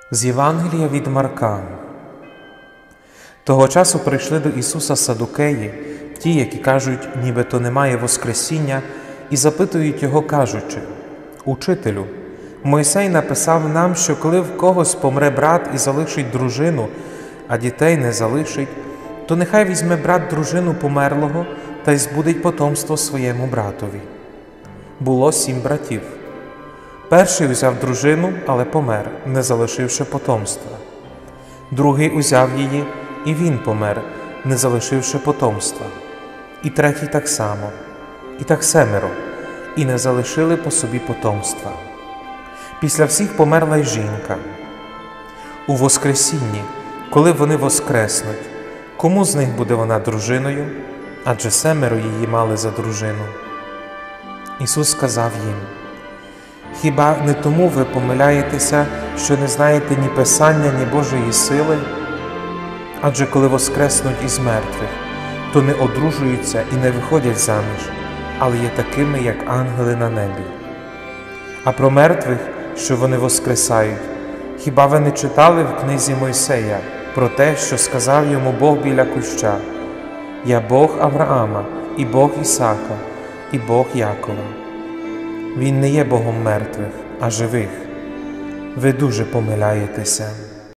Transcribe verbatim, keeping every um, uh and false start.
З Євангелія від Марка. Того часу прийшли до Ісуса садукеї, ті, які кажуть, нібито немає Воскресіння, і запитують Його, кажучи: «Учителю, Мойсей написав нам, що коли в когось помре брат і залишить дружину, а дітей не залишить, то нехай візьме брат дружину померлого та й збудить потомство своєму братові. Було сім братів. Перший узяв дружину, але помер, не залишивши потомства. Другий узяв її, і він помер, не залишивши потомства. І третій так само, і так семеро, і не залишили по собі потомства. Після всіх померла й жінка. У Воскресінні, коли вони воскреснуть, кому з них буде вона дружиною? Адже семеро її мали за дружину». Ісус сказав їм: «Хіба не тому ви помиляєтеся, що не знаєте ні Писання, ні Божої сили? Адже коли воскреснуть із мертвих, то не одружуються і не виходять заміж, але є такими, як ангели на небі. А про мертвих, що вони воскресають, хіба ви не читали в книзі Мойсея про те, що сказав йому Бог біля куща: «Я Бог Авраама, і Бог Ісаака, і Бог Якова». Він не є Богом мертвих, а живих. Ви дуже помиляєтеся.